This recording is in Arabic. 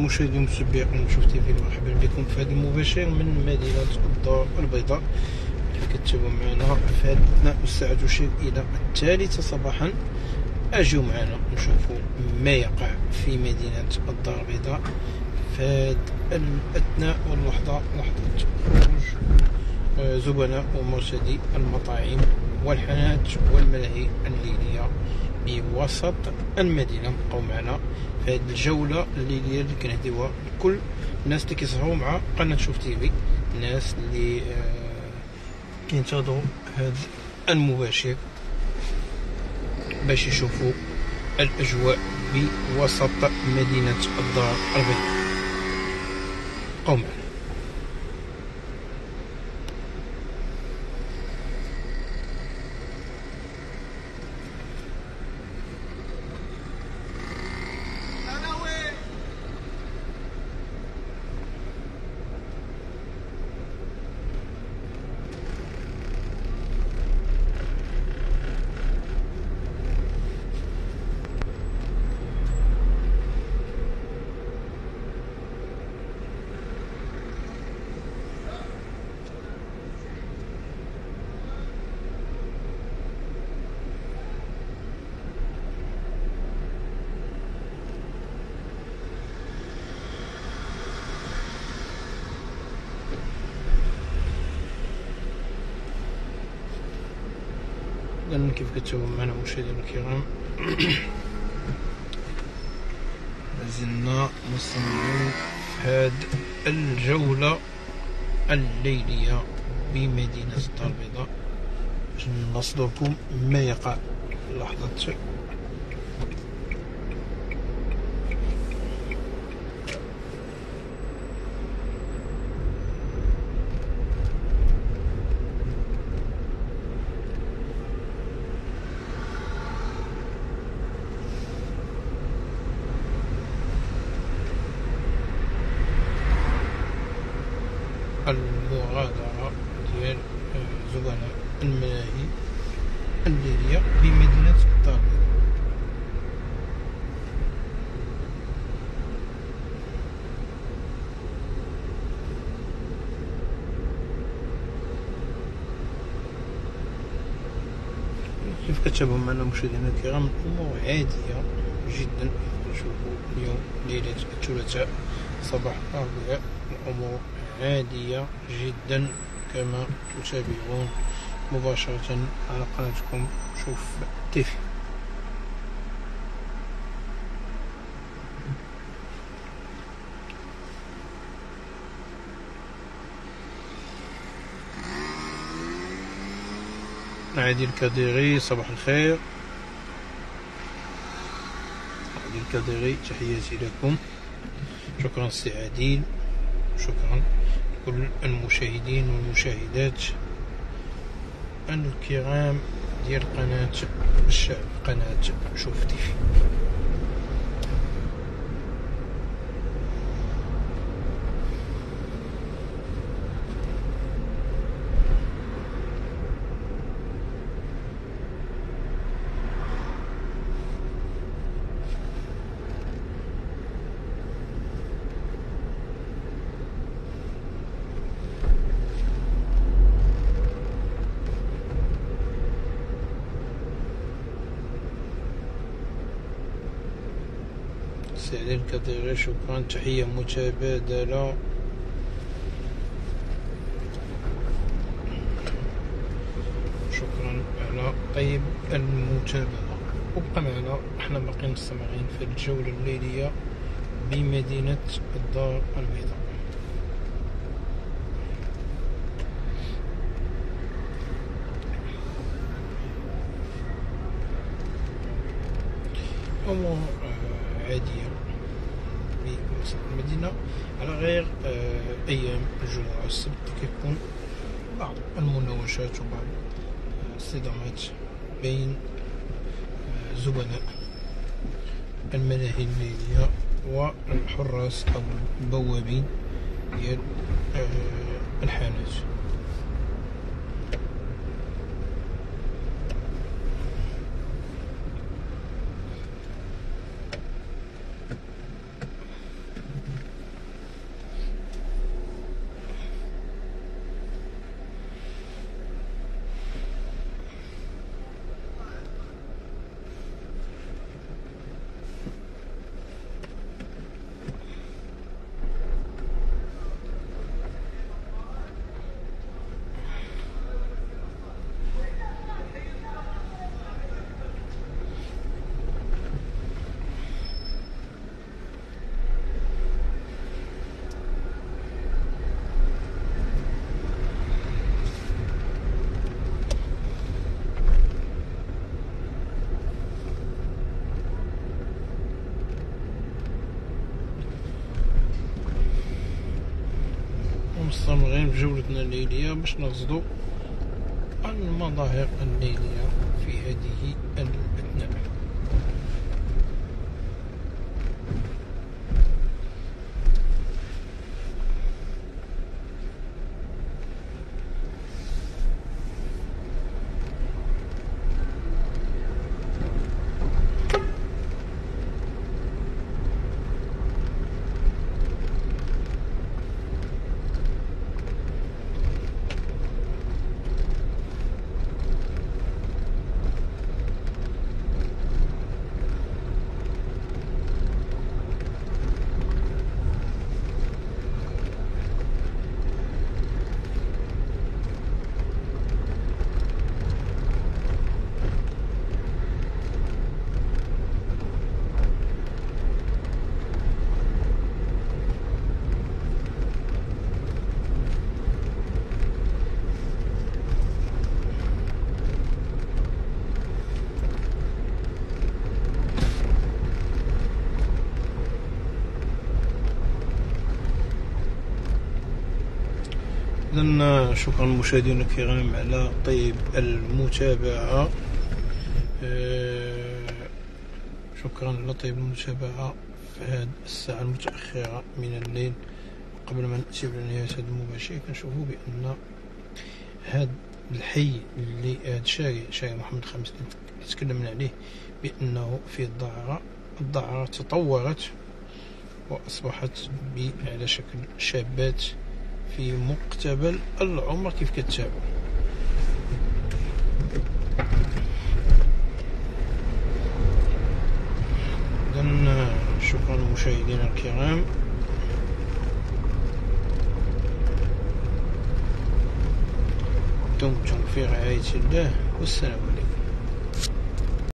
مشاهدي ومتابعين نشوف تيفي، مرحبا بكم في هذا المباشر من مدينة الدار البيضاء. كيف كتشوفوا معنا في هذا الأثناء الساعة تشير إلى 3 صباحا. أجيو معنا نشوفوا ما يقع في مدينة الدار البيضاء في هذا الأثناء واللحظة، لحظة خروج زبناء ومرشدي المطاعم والحانات والملاهي الليلية بوسط المدينة. بقاو معنا في هذه الجولة الليلية اللي كنهديوها لكل الناس اللي كيسهروا مع قناة شوف تيفي، الناس اللي كينتظروا هذا المباشر باش يشوفوا الأجواء بوسط مدينة الدار البيضاء. بقاو معنا. لأن كيف كتشوفوا معنا مشاهدينا الكرام لازلنا مستمرين في هذه الجولة الليلية بمدينة الدار البيضاء باش نوصلوا لكم ما يقع لحظة المغادرة ديال زبناء الملاهي الليلية بمدينة الدار البيضاء. كيف كتشوفوا معنا مشاهدينا الكرام الأمور عادية جدا. نشوفوا اليوم ليلة الثلاثاء صباح الأربعاء، الأمور عادية جدا كما تتابعون مباشرة على قناتكم شوف تيفي. عادل الكديري صباح الخير. عادل الكديري تحياتي لكم، شكرا سي عادل، شكرا لكل المشاهدين والمشاهدات الكرام ديال قناة الشعب، قناة شوف تيفي. سعيد الكديري شكرا، تحية متبادلة. شكرا على طيب المتابعة، وبقى معنا احنا باقيين مستمرين في الجولة الليلية بمدينة الدار البيضاء. أمور عادية بوسط المدينة، على غير أيام الجمعة والسبت كيكون بعض المناوشات وبعض الصدامات بين زبناء الملاهي الليلية والحراس أو البوابين ديال الحانات. مستمرين في جولتنا الليلية باش نرصدو المظاهر الليلية في هذه الأثناء. إذن شكرا مشاهدينا الكرام على طيب المتابعة. شكرا على طيب المتابعة في هذه الساعة المتأخرة من الليل. قبل ما نأتي لنهاية هذا المباشر كنشوفوا بأن هذا الحي اللي هذا شارع محمد خامس اللي تكلمنا عليه بأنه فيه الدعارة تطورت وأصبحت على شكل شابات في مقتبل العمر كيف كتتابعوا. إذن شكرا مشاهدينا الكرام. دمتم في رعاية الله والسلام عليكم.